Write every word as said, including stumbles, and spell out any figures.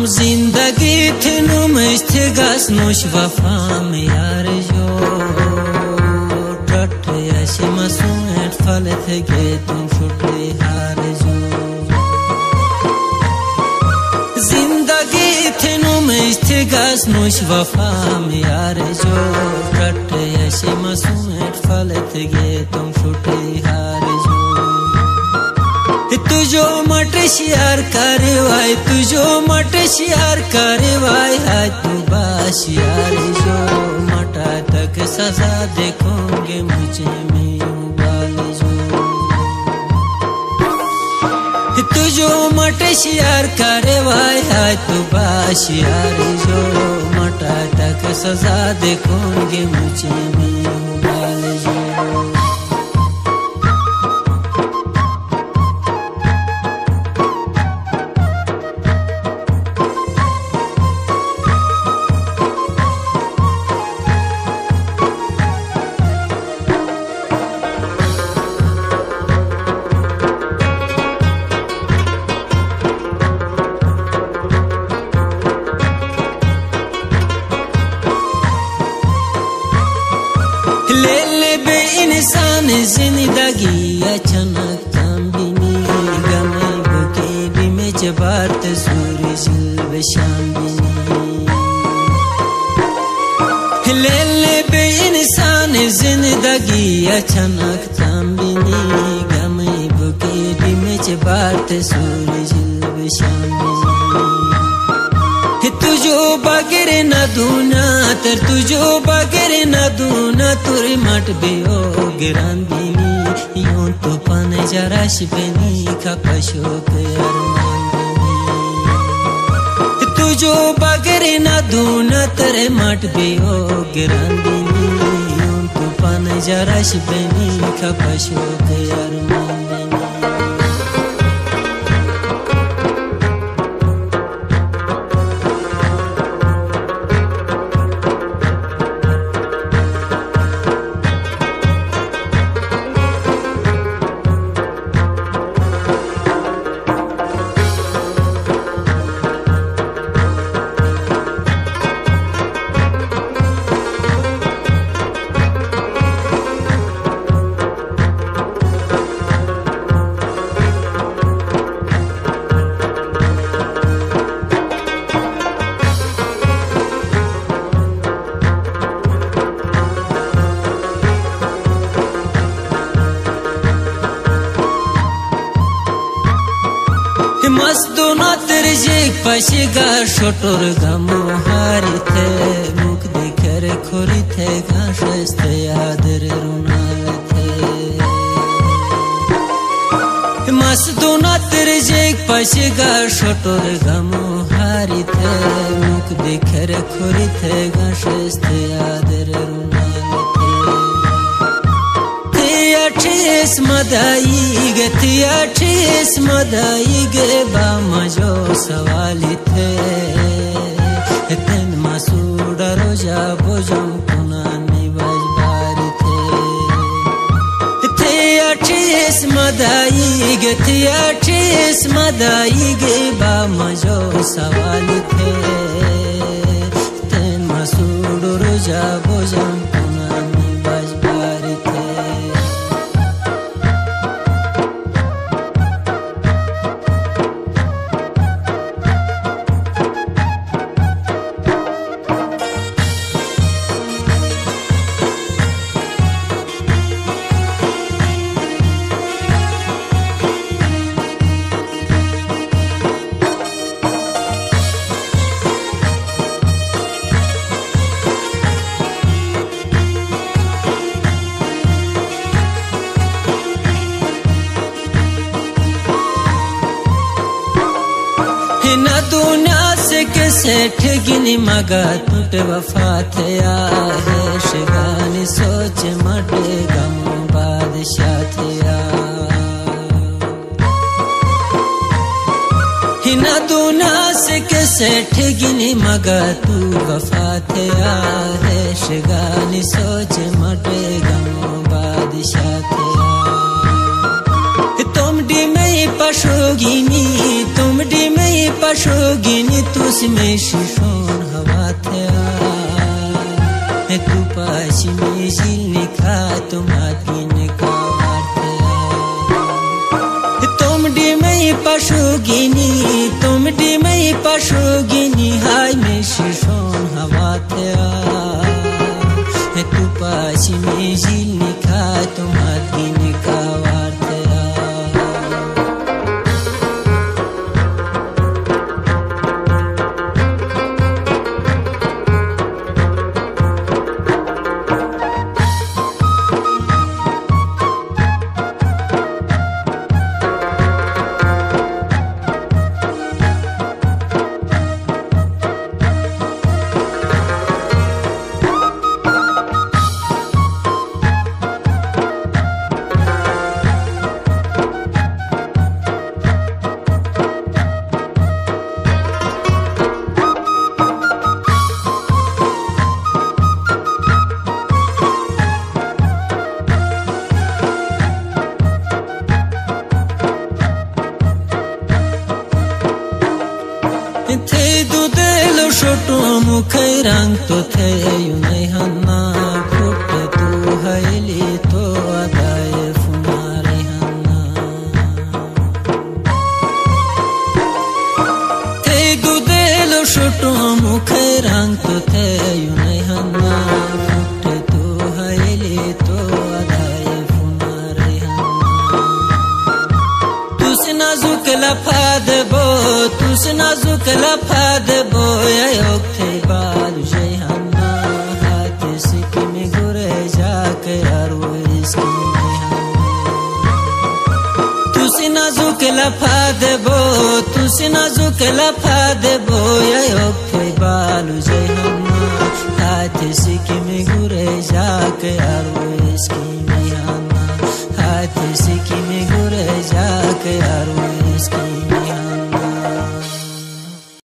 जिंदगी थी नुमिश्त गस नुश वफा में यार जो टट ऐसे मसूमेट फल थे गे तुम छुटे हार जो जिंदगी थी नुमिश्त गस नुश वफा में यार जो टट ऐसे मसूमेट फल थे गे तुम छुटे हार जो तुझो मट शियार करे वाई तुझो मट शियार करे वाई है तू बाश यार जो मटा तक सजा देखोगे मुझे में उबाल जो तुझो मट शियार करे वाई है तू बाश यार जो मटा तक सजा देखोगे मुझे में उबाल जो ले ले बे इंसान जिंदगी अचानक तांबिनी गमे बुके भी में जबात सूरज बशांबिनी ले ले बे इंसान जिंदगी अचानक तांबिनी गमे बुके भी में जबात सूरज बशांबिनी तुझो बगैर न दूना तर तुझो बगैर न दूना तुरी मट बेओ गिरांदिनी यूं तो पाने जराश बेनी का पशोक अरमांदिनी तुझो बगैर न दूना तेरे मट बेओ गिरांदिनी यूं तो पाने जराश बेनी का पशोक अरमांदिनी मस्तो ना तेरे जेक पशिगा शोटोर गमो हारी थे मुख दिखरे खोरी थे घाशस्ते आदर रुनावे थे मस्तो ना तेरे जेक पशिगा शोटोर गमो हारी थे मुख दिखरे खोरी थे घाशस्ते आदर रुनावे थे अठेस मदाई गे थी अठेस मदाई गे बामजो सवाली थे तेन मासूड़ा रोजा बोजम कुनानी बजबारी थे थे अठेस मदाई गे थी अठेस मदाई गे बामजो सवाली थे तेन मासूड़ा रोजा बोजम कुनानी बजबारी थे न दुनिया से कैसे ठगिनी मगा टूट वफा थे आहे शिगानी सोच मटे गम बादशाह थे न दुनिया से कैसे ठगिनी मगा तू वफा थे आहे शिगानी सोच मटे गम बादशाह थे तुम डी में पशोगिनी तुम डी में पशोगिनी तुस में शिशोन हवा थया तू पाशी में जिलने खा तुम आदमी का तुम डी में पशुगिनी तुम डी में पशुगिनी हाय में शिशोन हवा थया तू पाशी में जिलने खा तुम आदमी का थे दुदेलो छोटो मुखे रंग तो थे यू नहीं हन्ना फुट तू हैली तो अदाए फुमारे हन्ना थे दुदेलो छोटो मुखे रंग तो थे यू नहीं हन्ना फुट तू हैली तो अदाए फुमारे हन्ना तुस नाजुक लफा देबो तुस नाजुक लफा देबो या थे बाल जयहन्ना हाथ सिक में गुरे जाके अरु इसकी तुस नाजुक लफा देबो तुस नाजुक लफा देबो या थे बाल जयहन्ना हाथ सिक में गुरे जाके अरु इसकी हाथ सिक में गुरे जाके अरु